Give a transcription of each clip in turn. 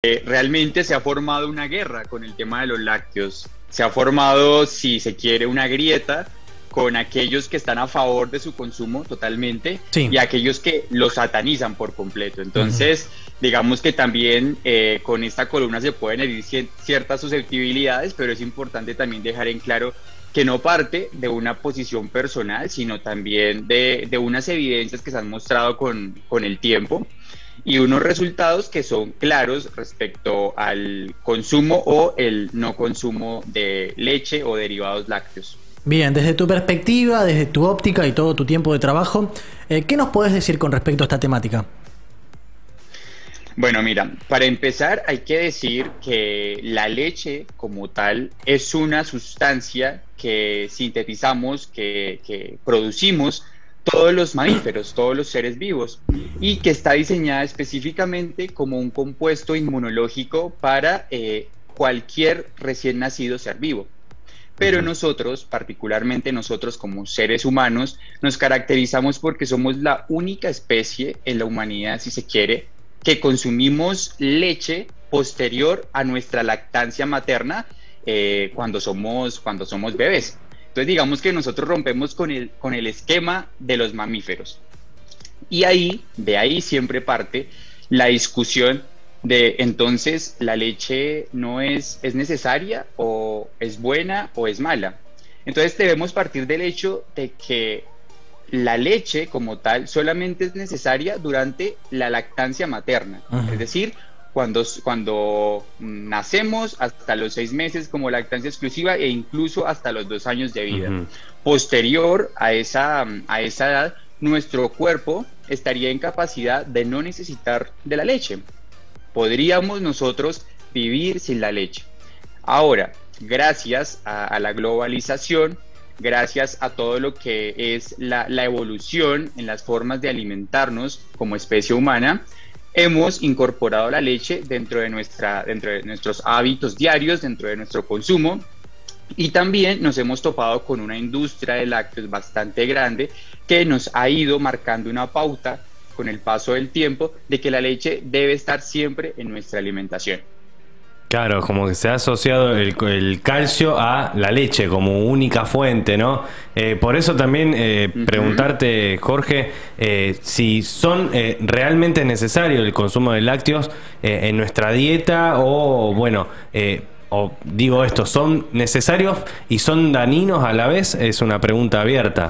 realmente se ha formado una guerra con el tema de los lácteos. Se ha formado, si se quiere, una grieta con aquellos que están a favor de su consumo totalmente Sí. y aquellos que lo satanizan por completo. Entonces, digamos que también con esta columna se pueden herir ciertas susceptibilidades, pero es importante también dejar en claro que no parte de una posición personal, sino también de unas evidencias que se han mostrado con el tiempo y unos resultados que son claros respecto al consumo o el no consumo de leche o derivados lácteos. Bien, desde tu perspectiva, desde tu óptica y todo tu tiempo de trabajo, ¿qué nos podés decir con respecto a esta temática? Bueno, mira, para empezar hay que decir que la leche como tal es una sustancia que sintetizamos, que producimos todos los mamíferos, todos los seres vivos, y que está diseñada específicamente como un compuesto inmunológico para cualquier recién nacido ser vivo. Pero nosotros, particularmente nosotros como seres humanos, nos caracterizamos porque somos la única especie en la humanidad, si se quiere, que consumimos leche posterior a nuestra lactancia materna cuando somos bebés. Entonces digamos que nosotros rompemos con el esquema de los mamíferos. Y de ahí siempre parte la discusión de entonces la leche no es necesaria o es buena o es mala. Entonces debemos partir del hecho de que la leche como tal solamente es necesaria durante la lactancia materna, es decir, cuando nacemos hasta los 6 meses como lactancia exclusiva e incluso hasta los 2 años de vida. Posterior a esa edad, nuestro cuerpo estaría en capacidad de no necesitar de la leche. Podríamos nosotros vivir sin la leche. Ahora, gracias a la globalización, gracias a todo lo que es la evolución en las formas de alimentarnos como especie humana, hemos incorporado la leche dentro de nuestros hábitos diarios, dentro de nuestro consumo, y también nos hemos topado con una industria de lácteos bastante grande que nos ha ido marcando una pauta con el paso del tiempo de que la leche debe estar siempre en nuestra alimentación. Claro, como que se ha asociado el calcio a la leche como única fuente, ¿no? Por eso también preguntarte, Jorge, si son realmente necesarios el consumo de lácteos en nuestra dieta o, bueno, o digo esto, ¿son necesarios y son dañinos a la vez? Es una pregunta abierta.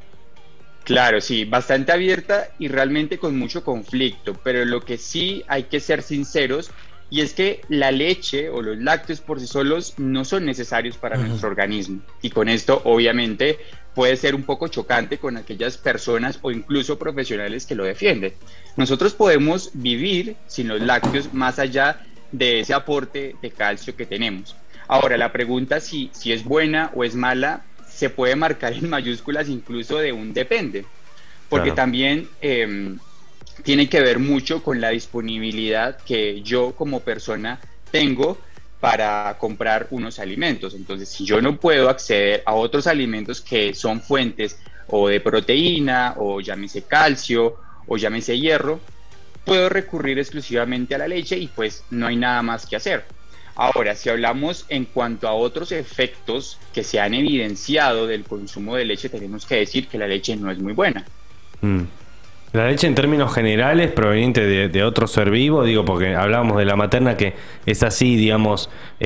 Claro, sí, bastante abierta y realmente con mucho conflicto, pero lo que sí hay que ser sinceros y es que la leche o los lácteos por sí solos no son necesarios para nuestro organismo. Y con esto, obviamente, puede ser un poco chocante con aquellas personas o incluso profesionales que lo defienden. Nosotros podemos vivir sin los lácteos más allá de ese aporte de calcio que tenemos. Ahora, la pregunta si es buena o es mala se puede marcar en mayúsculas incluso de un depende. Porque también tiene que ver mucho con la disponibilidad que yo como persona tengo para comprar unos alimentos. Entonces, si yo no puedo acceder a otros alimentos que son fuentes o de proteína, o llámese calcio, o llámese hierro, puedo recurrir exclusivamente a la leche y pues no hay nada más que hacer. Ahora, si hablamos en cuanto a otros efectos que se han evidenciado del consumo de leche, tenemos que decir que la leche no es muy buena. La leche en términos generales proveniente de otro ser vivo, digo, porque hablábamos de la materna que es así, digamos,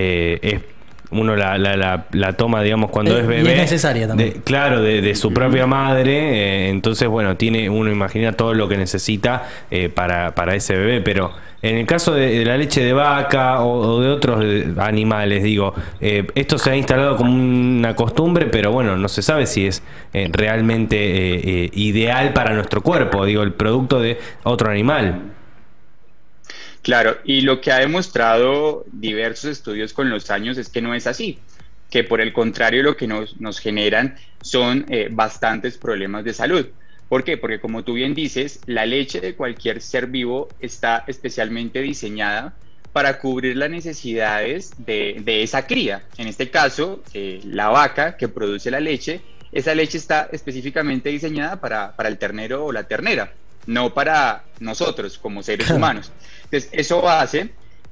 uno la toma, digamos, cuando es bebé. Y es necesaria también. Claro, de su propia madre, entonces, bueno, uno imagina todo lo que necesita para ese bebé, pero en el caso de la leche de vaca o de otros animales, digo, esto se ha instalado como una costumbre, pero bueno, no se sabe si es realmente ideal para nuestro cuerpo, digo, el producto de otro animal. Claro, y lo que ha demostrado diversos estudios con los años es que no es así, que por el contrario lo que nos generan son bastantes problemas de salud. ¿Por qué? Porque como tú bien dices, la leche de cualquier ser vivo está especialmente diseñada para cubrir las necesidades de esa cría. En este caso, la vaca que produce la leche, esa leche está específicamente diseñada para el ternero o la ternera, no para nosotros como seres humanos. Entonces, eso hace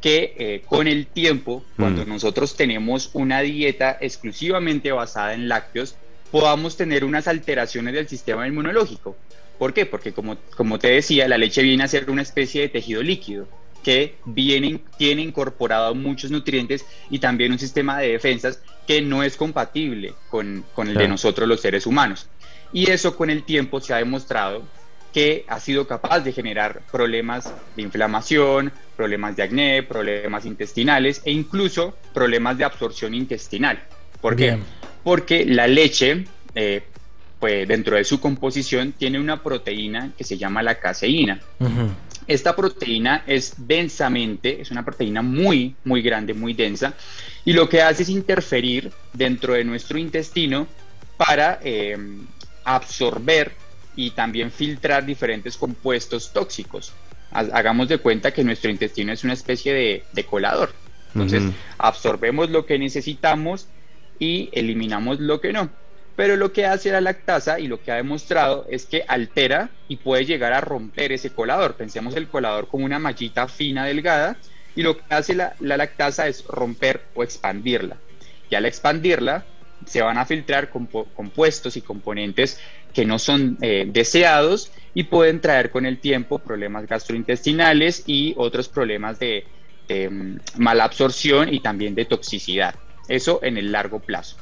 que con el tiempo, cuando nosotros tenemos una dieta exclusivamente basada en lácteos, podamos tener unas alteraciones del sistema inmunológico. ¿Por qué? Porque como te decía, la leche viene a ser una especie de tejido líquido que tiene incorporado muchos nutrientes y también un sistema de defensas que no es compatible con el de nosotros los seres humanos. Y eso con el tiempo se ha demostrado que ha sido capaz de generar problemas de inflamación, problemas de acné, problemas intestinales e incluso problemas de absorción intestinal. ¿Por qué? Porque la leche, pues dentro de su composición, tiene una proteína que se llama la caseína. Esta proteína es una proteína muy, muy grande, muy densa, y lo que hace es interferir dentro de nuestro intestino para absorber y también filtrar diferentes compuestos tóxicos. Hagamos de cuenta que nuestro intestino es una especie de colador. Entonces, absorbemos lo que necesitamos y eliminamos lo que no. Pero lo que hace la lactasa y lo que ha demostrado es que altera y puede llegar a romper ese colador. Pensemos el colador como una mallita fina, delgada, y lo que hace la lactasa es romper o expandirla. Y al expandirla, se van a filtrar compuestos y componentes que no son deseados y pueden traer con el tiempo problemas gastrointestinales y otros problemas de mala absorción y también de toxicidad. Eso en el largo plazo.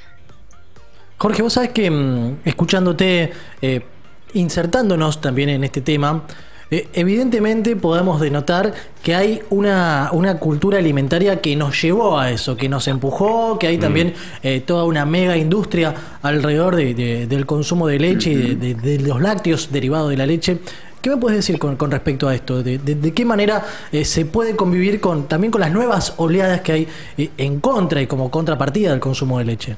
Jorge, vos sabés que escuchándote, insertándonos también en este tema, evidentemente podemos denotar que hay una cultura alimentaria que nos llevó a eso, que nos empujó, que hay también toda una mega industria alrededor del consumo de leche y de los lácteos derivados de la leche. ¿Qué me puedes decir con respecto a esto? ¿De qué manera se puede convivir también con las nuevas oleadas que hay en contra y como contrapartida del consumo de leche?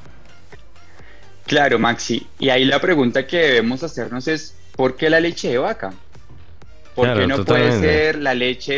Claro, Maxi. Y ahí la pregunta que debemos hacernos es, ¿por qué la leche de vaca? ¿Por qué no puede ser la leche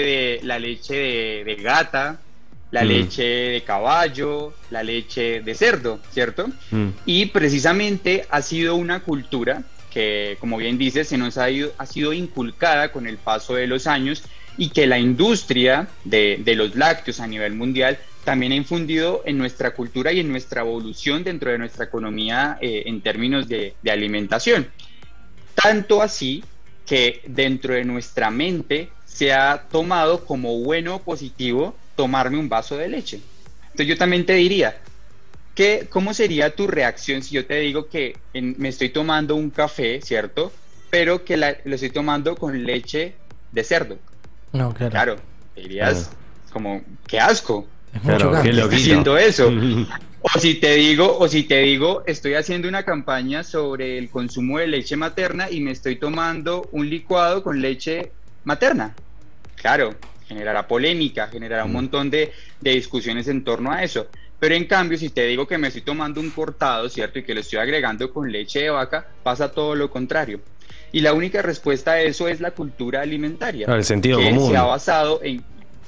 de gata, la leche de caballo, la leche de cerdo, ¿cierto? Y precisamente ha sido una cultura que, como bien dices, ha sido inculcada con el paso de los años y que la industria de los lácteos a nivel mundial también ha infundido en nuestra cultura y en nuestra evolución dentro de nuestra economía en términos de alimentación. Tanto así que dentro de nuestra mente se ha tomado como bueno o positivo tomarme un vaso de leche. Entonces yo también te diría, ¿cómo sería tu reacción si yo te digo que me estoy tomando un café, ¿cierto? Pero que lo estoy tomando con leche de cerdo. No, claro. Claro, te dirías como, qué asco. Claro, qué loquito. Haciendo eso. O si te digo, estoy haciendo una campaña sobre el consumo de leche materna y me estoy tomando un licuado con leche materna. Claro, generará polémica, generará un montón de discusiones en torno a eso. Pero en cambio, si te digo que me estoy tomando un cortado, ¿cierto? Y que lo estoy agregando con leche de vaca, pasa todo lo contrario. Y la única respuesta a eso es la cultura alimentaria. El sentido que común. se ha basado en...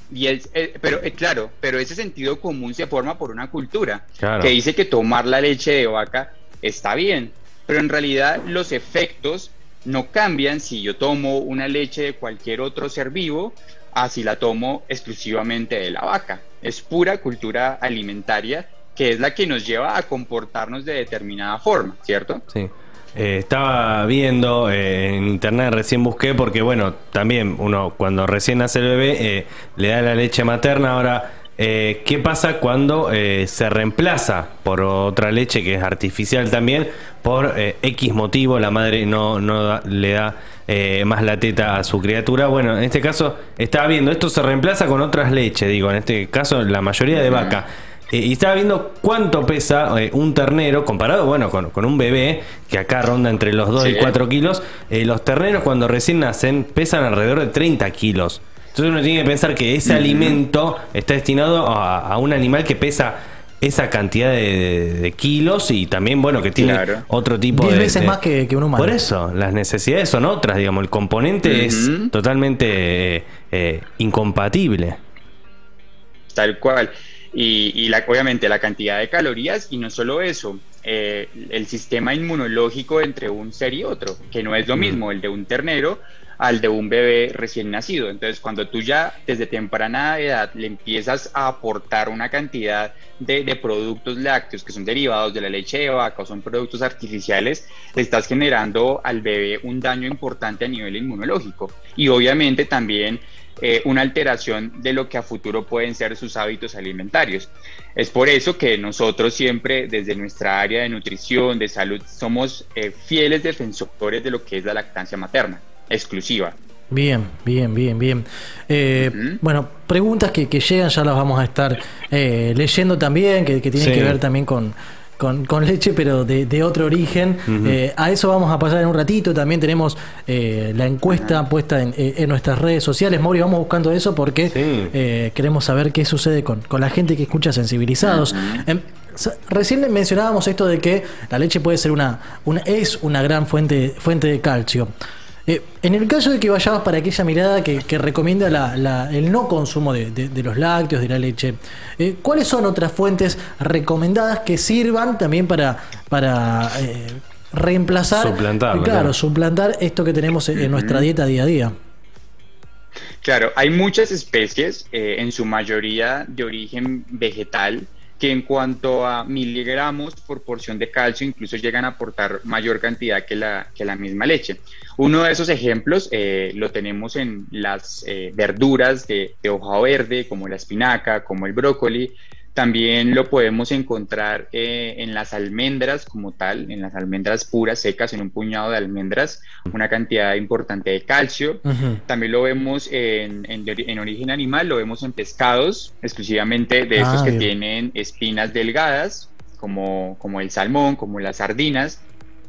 pero ese sentido común se forma por una cultura que dice que tomar la leche de vaca está bien, pero en realidad los efectos no cambian si yo tomo una leche de cualquier otro ser vivo a si la tomo exclusivamente de la vaca. Es pura cultura alimentaria que es la que nos lleva a comportarnos de determinada forma, ¿cierto? Sí. Estaba viendo en internet, recién busqué, porque bueno, también uno cuando recién nace el bebé le da la leche materna. Ahora, ¿qué pasa cuando se reemplaza por otra leche que es artificial también? Por X motivo la madre no le da más la teta a su criatura. Bueno, en este caso estaba viendo, esto se reemplaza con otras leches, digo, en este caso la mayoría de vaca. Y estaba viendo cuánto pesa un ternero comparado, bueno, con un bebé que acá ronda entre los 2 y 4 kilos. Los terneros cuando recién nacen pesan alrededor de 30 kilos. Entonces uno tiene que pensar que ese alimento está destinado a un animal que pesa esa cantidad de kilos y también, bueno, que tiene otro tipo 10 veces más que un humano. Por eso, las necesidades son otras, digamos, el componente es totalmente incompatible. Tal cual. Y obviamente la cantidad de calorías, y no solo eso, el sistema inmunológico entre un ser y otro, que no es lo mismo el de un ternero al de un bebé recién nacido. Entonces, cuando tú ya desde temprana edad le empiezas a aportar una cantidad de productos lácteos que son derivados de la leche de vaca o son productos artificiales, le estás generando al bebé un daño importante a nivel inmunológico y obviamente también una alteración de lo que a futuro pueden ser sus hábitos alimentarios. Es por eso que nosotros siempre desde nuestra área de nutrición, de salud, somos fieles defensores de lo que es la lactancia materna exclusiva. Bien. Bueno, preguntas que llegan ya las vamos a estar leyendo también, que tienen que ver también con leche, pero de otro origen. A eso vamos a pasar en un ratito. También tenemos la encuesta puesta en nuestras redes sociales. Mauri, vamos buscando eso porque queremos saber qué sucede con la gente que escucha Sensibilizados. Recién mencionábamos esto de que la leche puede ser es una gran fuente de calcio. En el caso de que vayamos para aquella mirada que recomienda el no consumo de los lácteos, de la leche, ¿cuáles son otras fuentes recomendadas que sirvan también para reemplazar, suplantar esto que tenemos en nuestra dieta día a día? Claro, hay muchas especies, en su mayoría de origen vegetal, que en cuanto a miligramos por porción de calcio incluso llegan a aportar mayor cantidad que la misma leche. Uno de esos ejemplos lo tenemos en las verduras de hoja verde, como la espinaca, como el brócoli. También lo podemos encontrar en las almendras como tal, en las almendras puras, secas, en un puñado de almendras, una cantidad importante de calcio. También lo vemos en origen animal, lo vemos en pescados, exclusivamente de estos que tienen espinas delgadas, como el salmón, como las sardinas.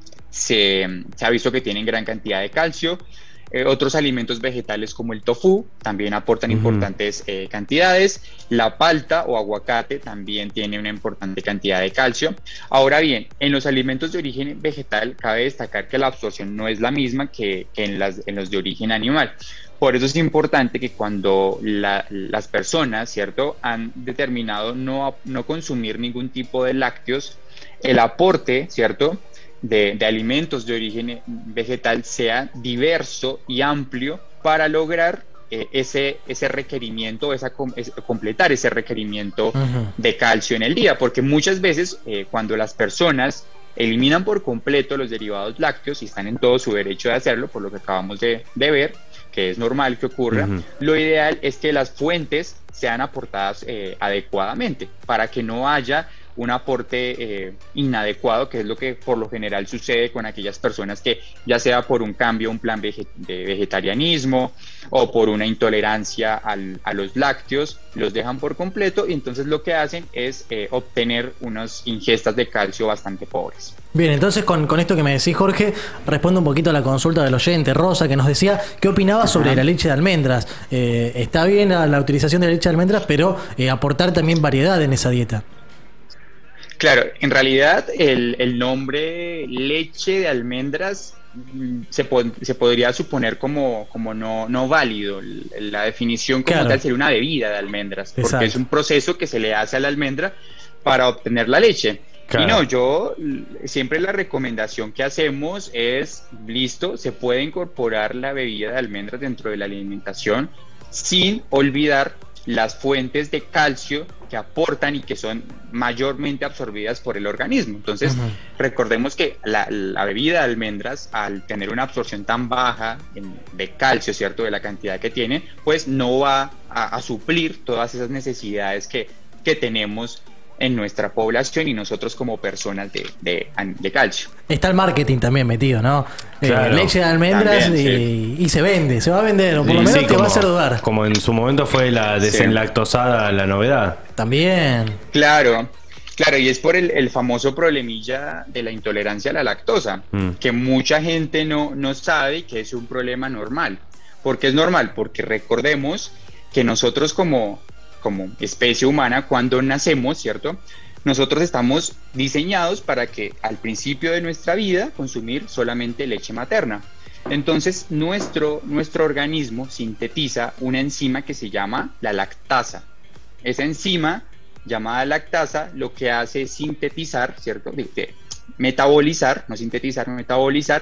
Se ha visto que tienen gran cantidad de calcio. Otros alimentos vegetales como el tofu también aportan importantes cantidades. La palta o aguacate también tiene una importante cantidad de calcio. Ahora bien, en los alimentos de origen vegetal cabe destacar que la absorción no es la misma que en los de origen animal. Por eso es importante que cuando las personas, ¿cierto?, han determinado no consumir ningún tipo de lácteos, el aporte, ¿cierto?, de alimentos de origen vegetal sea diverso y amplio para lograr ese requerimiento, completar ese requerimiento de calcio en el día, porque muchas veces cuando las personas eliminan por completo los derivados lácteos y están en todo su derecho de hacerlo, por lo que acabamos de ver, que es normal que ocurra, lo ideal es que las fuentes sean aportadas adecuadamente para que no haya un aporte inadecuado, que es lo que por lo general sucede con aquellas personas que, ya sea por un cambio, un plan de vegetarianismo o por una intolerancia a los lácteos, los dejan por completo y entonces lo que hacen es obtener unas ingestas de calcio bastante pobres. Bien, entonces con esto que me decís, Jorge, respondo un poquito a la consulta del oyente Rosa, que nos decía qué opinaba sobre la leche de almendras. Está bien la utilización de la leche de almendras, pero aportar también variedad en esa dieta. Claro, en realidad el nombre leche de almendras se podría suponer como no válido. La definición como tal sería una bebida de almendras, porque es un proceso que se le hace a la almendra para obtener la leche. Claro. Y no, yo siempre la recomendación que hacemos es, listo, se puede incorporar la bebida de almendras dentro de la alimentación sin olvidar las fuentes de calcio que aportan y que son mayormente absorbidas por el organismo. Entonces, recordemos que la bebida de almendras, al tener una absorción tan baja de calcio, ¿cierto?, de la cantidad que tiene, pues no va a suplir todas esas necesidades que tenemos en nuestra población y nosotros como personas de calcio. Está el marketing también metido, ¿no? Claro, leche de almendras también, y se vende, se va a vender, o por lo menos te va a hacer dudar. Como en su momento fue la desenlactosada la novedad. También. Claro, y es por el famoso problemilla de la intolerancia a la lactosa, que mucha gente no sabe que es un problema normal. ¿Por qué es normal? Porque recordemos que nosotros como especie humana, cuando nacemos, ¿cierto?, nosotros estamos diseñados para que al principio de nuestra vida consumir solamente leche materna. Entonces nuestro organismo sintetiza una enzima que se llama la lactasa. Esa enzima llamada lactasa lo que hace es sintetizar, ¿cierto?, metabolizar, no sintetizar, metabolizar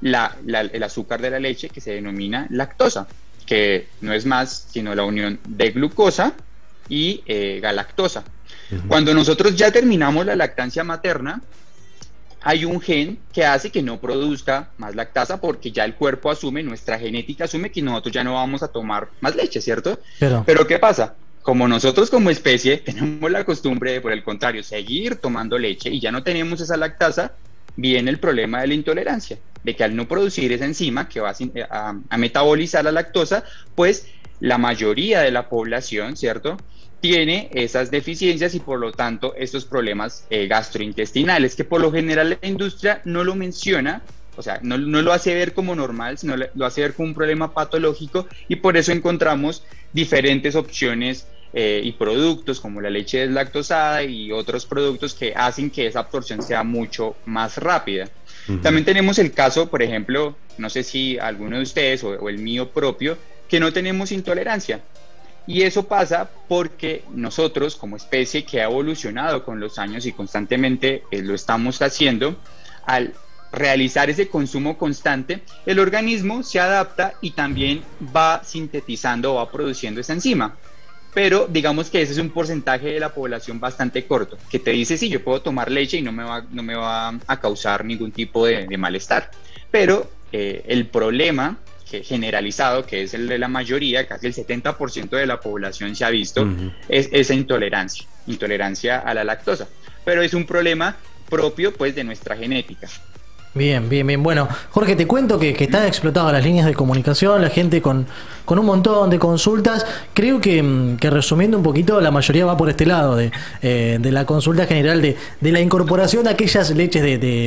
el azúcar de la leche, que se denomina lactosa, que no es más sino la unión de glucosa y galactosa. Cuando nosotros ya terminamos la lactancia materna, hay un gen que hace que no produzca más lactasa, porque ya el cuerpo asume, nuestra genética asume que nosotros ya no vamos a tomar más leche, ¿cierto? Pero ¿qué pasa? Como nosotros como especie tenemos la costumbre de, por el contrario, seguir tomando leche y ya no tenemos esa lactasa, viene el problema de la intolerancia, de que al no producir esa enzima que va a metabolizar la lactosa, pues la mayoría de la población, ¿cierto?, tiene esas deficiencias y por lo tanto estos problemas gastrointestinales, que por lo general la industria no lo menciona, o sea, no lo hace ver como normal, sino lo hace ver como un problema patológico, y por eso encontramos diferentes opciones y productos como la leche deslactosada y otros productos que hacen que esa absorción sea mucho más rápida. También tenemos el caso, por ejemplo, no sé si alguno de ustedes o el mío propio, que no tenemos intolerancia. Y eso pasa porque nosotros, como especie que ha evolucionado con los años y constantemente lo estamos haciendo, al realizar ese consumo constante, el organismo se adapta y también va sintetizando o va produciendo esa enzima. Pero digamos que ese es un porcentaje de la población bastante corto, que te dice, sí, yo puedo tomar leche y no me va a causar ningún tipo de malestar. Pero el problema generalizado, que es el de la mayoría, casi el 70% de la población se ha visto, es esa intolerancia a la lactosa. Pero es un problema propio, pues, de nuestra genética. Bien, bien, bien. Bueno, Jorge, te cuento que están explotadas las líneas de comunicación, la gente con un montón de consultas. Creo que resumiendo un poquito, la mayoría va por este lado de la consulta general de la incorporación de aquellas leches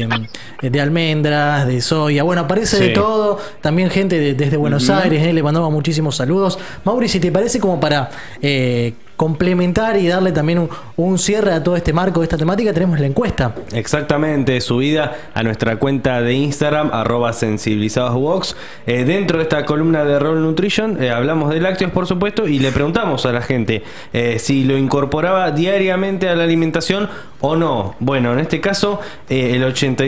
de almendras, de soya. Bueno, aparece de todo. También gente desde Buenos Aires, le mandamos muchísimos saludos. Mauri, si te parece, como para complementar y darle también un cierre a todo este marco de esta temática, tenemos la encuesta. Exactamente, subida a nuestra cuenta de Instagram, @sensibilizadosbox. Dentro de esta columna de Roll Nutrition hablamos de lácteos, por supuesto, y le preguntamos a la gente si lo incorporaba diariamente a la alimentación o no. Bueno, en este caso el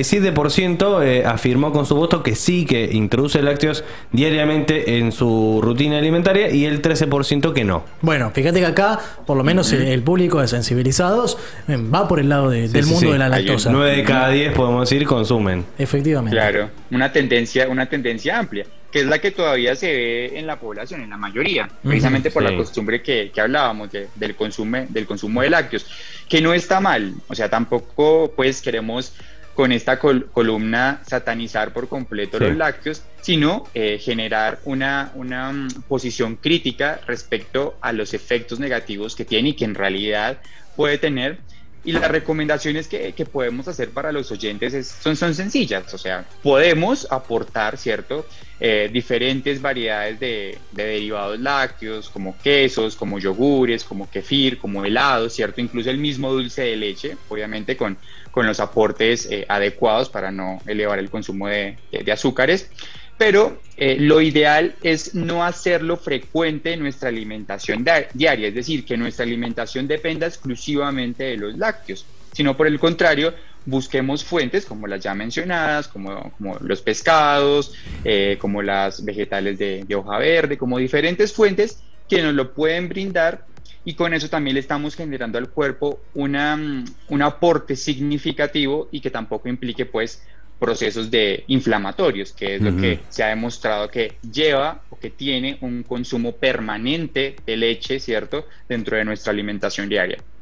87% afirmó con su voto que sí, que introduce lácteos diariamente en su rutina alimentaria, y el 13% que no. Bueno, fíjate que acá por lo menos el público de Sensibilizados va por el lado del mundo de la lactosa. 9 de cada 10, podemos decir, consumen. Efectivamente. Claro, una tendencia amplia, que es la que todavía se ve en la población, en la mayoría, precisamente por la costumbre que hablábamos del consumo de lácteos, que no está mal. O sea, tampoco pues queremos con esta columna satanizar por completo los lácteos, sino generar una posición crítica respecto a los efectos negativos que tiene y que en realidad puede tener. Y las recomendaciones que podemos hacer para los oyentes son sencillas. O sea, podemos aportar, ¿cierto?, diferentes variedades de derivados lácteos, como quesos, como yogures, como kefir, como helados, ¿cierto? Incluso el mismo dulce de leche, obviamente con los aportes adecuados para no elevar el consumo de azúcares. Pero lo ideal es no hacerlo frecuente en nuestra alimentación diaria, es decir, que nuestra alimentación dependa exclusivamente de los lácteos, sino por el contrario, busquemos fuentes como las ya mencionadas, como los pescados, como las vegetales de hoja verde, como diferentes fuentes que nos lo pueden brindar, y con eso también le estamos generando al cuerpo un aporte significativo y que tampoco implique pues procesos inflamatorios, que es lo que se ha demostrado que lleva o que tiene un consumo permanente de leche, ¿cierto?, dentro de nuestra alimentación diaria.